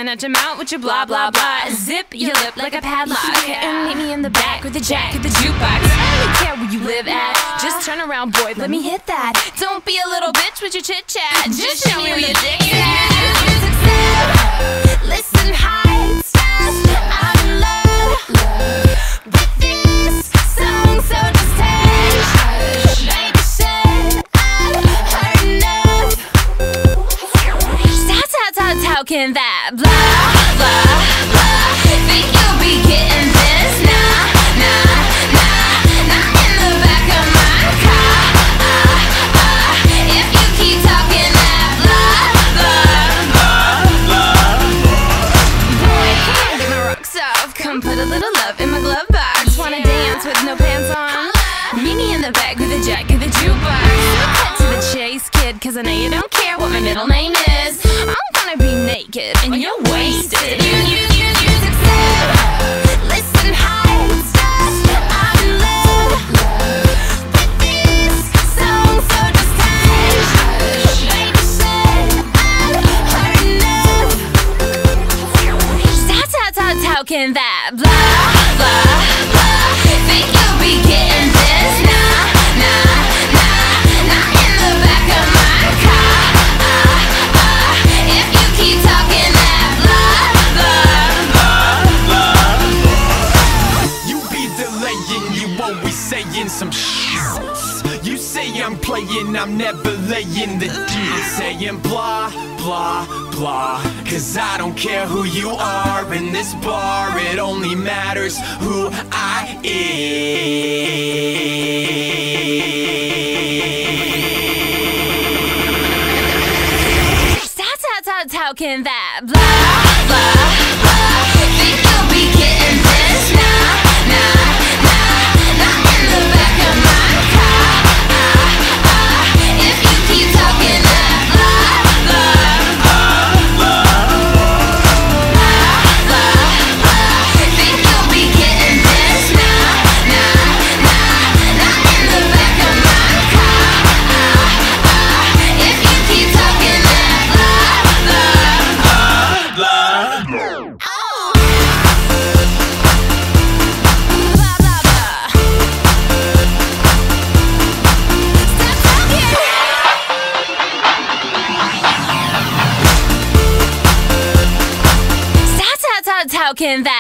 Trying not to mount with your blah blah blah. Zip your lip like a padlock. And meet me in the back with the jack of the jukebox. I don't care where you live at. Just turn around, boy, let me hit that. Don't be a little bitch with your chit chat. Just show me where your dick's at. Listen, high stars, I'm in love with this song, so just hush. Baby said I've heard enough. How can that blah, blah, blah? Think you'll be getting this? Nah, nah, nah, not in the back of my car. If you keep talking that blah, blah, blah, blah. Boy, come on, get my rocks off. Come put a little love in my glove box. Wanna dance with no pants on? Meet me in the back with a jack of the jukebox. Cut to the chase, kid, cause I know you don't care what my middle name is. I'm gonna be naked and you're wasted. You succeed. Listen, high stars, I'm in love with this song, so just hush. Baby said I've heard enough. How can that blah, blah, blah? Think you'll be getting this? Nah, nah, nah, not in the back of my car. If you keep talking that blah, blah, blah. You be delaying, you always saying some shit. You say I'm playing, I'm never laying the deal. Saying blah, blah, blah. Cause I don't care who you are in this bar. It only matters who I am. How can that blah, blah, blah? Think you'll be getting this? Nah, nah, nah, not in the back of my car. If you keep talking that blah, blah, blah, blah, blah. Think you'll be getting this? Nah, nah, nah, not in the back of my car. If you keep talking that blah, how can that